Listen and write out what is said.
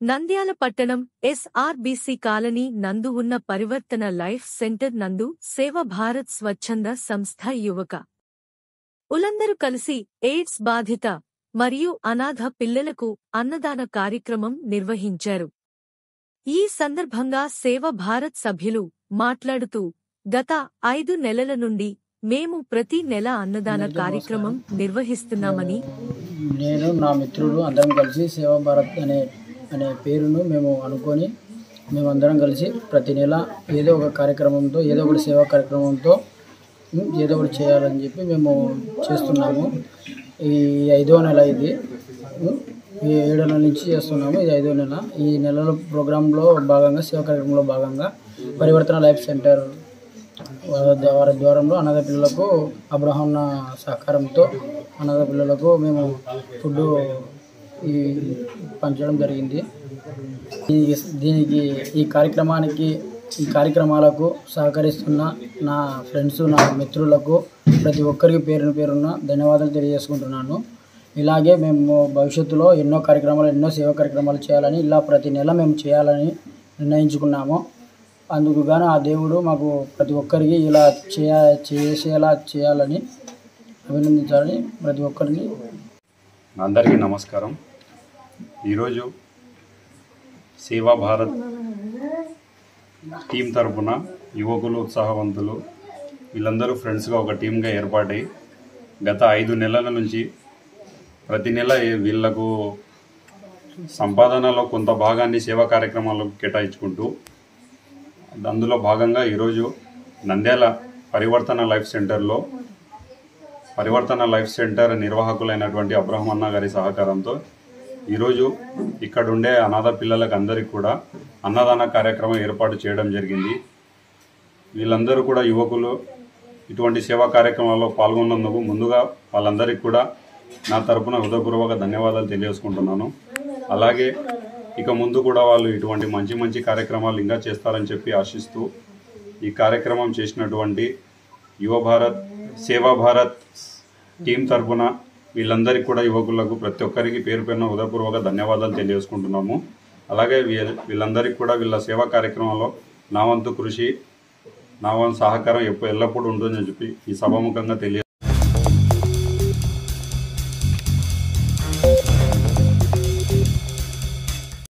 నంద్యాల పట్టణం SRBC colony నందు ఉన్న పరివర్తన లైఫ్ సెంటర్ నందు సేవ భారత్ స్వచ్ఛంద సంస్థ యువక ఉలందరూ కలిసి ఎయిడ్స్ బాధిత మరియు అనాథ పిల్లలకు అన్నదాన కార్యక్రమం నిర్వహించారు. ఈ సందర్భంగా సేవ భారత్ సభ్యులు మాట్లాడుతూ గత 5 నెలల నుండి మేము ప్రతి నెల అన్నదాన కార్యక్రమం నిర్వహిస్తున్నామని, నేను నా మిత్రులు అందరం కలిసి సేవా భారత్ అనే పేరును మేము అనుకొని మేమందరం కలిసి ప్రతి నెల ఏదో ఒక కార్యక్రమంతో ఏదో ఒకటి సేవా కార్యక్రమంతో ఏదో ఒకటి చేయాలని చెప్పి మేము చేస్తున్నాము. ఈ 5వ నెల ఇది. ఈ 7 నెలల నుంచి చేస్తున్నాము. ఇది 5వ నెల. ఈ నెలల ప్రోగ్రాంలో భాగంగా సేవా కార్యక్రమంలో భాగంగా పరివర్తన లైఫ్ సెంటర్ వారి ద్వారంలో అనాథ పిల్లలకు అబ్రహం సహకారంతో అనాథ పిల్లలకు మేము ఫుడ్ పంచడం జరిగింది. దీనికి ఈ కార్యక్రమాలకు సహకరిస్తున్న నా ఫ్రెండ్స్, నా మిత్రులకు ప్రతి ఒక్కరికి పేరున ధన్యవాదాలు తెలియజేసుకుంటున్నాను. ఇలాగే మేము భవిష్యత్తులో ఎన్నో సేవా కార్యక్రమాలు చేయాలని, ఇలా ప్రతి నెల మేము చేయాలని నిర్ణయించుకున్నాము. అందుకు గాను ఆ దేవుడు మాకు ప్రతి ఒక్కరికి ఇలా చేసేలా చేయాలని అభినందించాలని ప్రతి ఒక్కరిని. అందరికీ నమస్కారం. ఈరోజు సేవా భారత్ టీం తరపున యువకులు, ఉత్సాహవంతులు వీళ్ళందరూ ఫ్రెండ్స్గా ఒక టీంగా ఏర్పాటై గత 5 నెలల నుంచి ప్రతి నెల వీళ్లకు సంపాదనలో కొంత భాగాన్ని సేవా కార్యక్రమాలకు కేటాయించుకుంటూ అందులో భాగంగా ఈరోజు నంద్యాల పరివర్తన లైఫ్ సెంటర్ నిర్వాహకులైనటువంటి అబ్రహం అన్న గారి సహకారంతో ఈరోజు ఇక్కడుండే అనాథ పిల్లలకు అందరికీ కూడా అన్నదాన కార్యక్రమం ఏర్పాటు చేయడం జరిగింది. వీళ్ళందరూ కూడా యువకులు ఇటువంటి సేవా కార్యక్రమాల్లో పాల్గొన్నందుకు ముందుగా వాళ్ళందరికీ కూడా నా తరపున హృదయపూర్వక ధన్యవాదాలు తెలియజేసుకుంటున్నాను. అలాగే ఇక ముందు కూడా వాళ్ళు ఇటువంటి మంచి కార్యక్రమాలు ఇంకా చేస్తారని చెప్పి ఆశిస్తూ ఈ కార్యక్రమం చేసినటువంటి సేవా భారత్ టీం తరపున వీళ్ళందరికీ కూడా యువకులకు ప్రతి ఒక్కరికి పేరున హృదయపూర్వక ధన్యవాదాలు తెలియజేసుకుంటున్నాము. అలాగే వీళ్ళందరికీ కూడా వీళ్ళ సేవా కార్యక్రమంలో నా వంతు కృషి, నా వంతు సహకారం ఎల్లప్పుడూ ఉంటుందని చెప్పి ఈ సభాముఖంగా